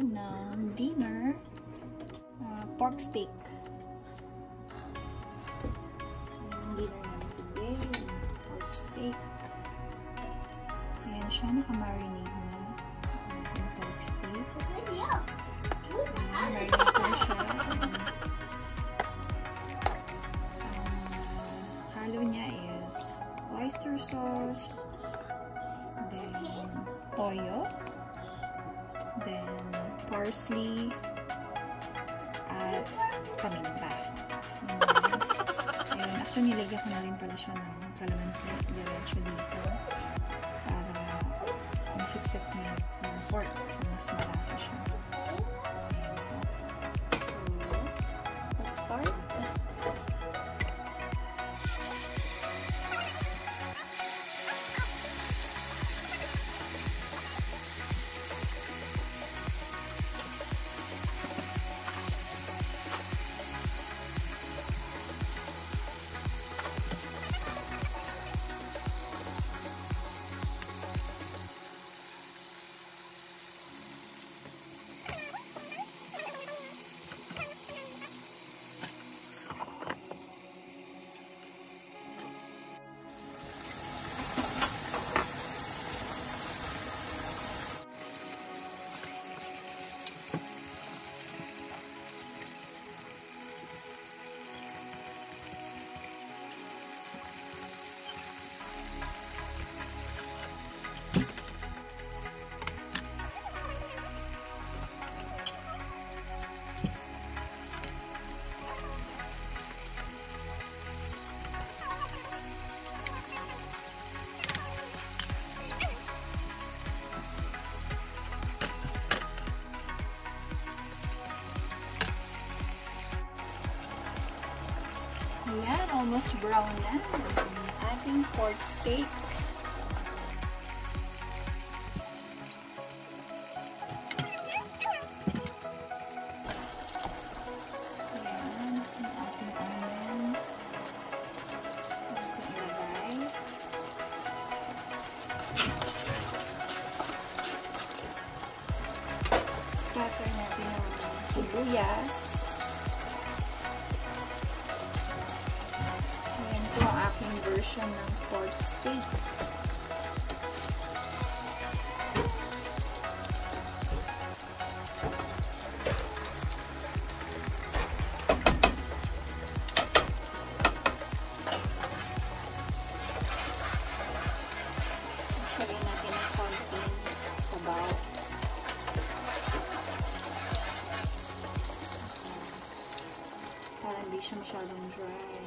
ng dinner. Pork steak. Ayan ang dinner namin today. Pork steak. Ayan siya, naka-marinate na. Ang pork steak. Marinate na siya. Halo niya is oyster sauce, then toyo, then parsley, at paminta. Ayun, actually nilagyan ko na rin pala siya ng calamansi diretso dito para masipsip niya ng pork, so mas malasa siya. So, let's start. Ayan, almost brown na ang ating pork steak. Ayan, ang ating onions. Ating ilagay. Scatter natin ang sibuyas. Aking version ng pork steak. Mas lagyan natin ng konting sabaw. Para hindi siya masyadong dry.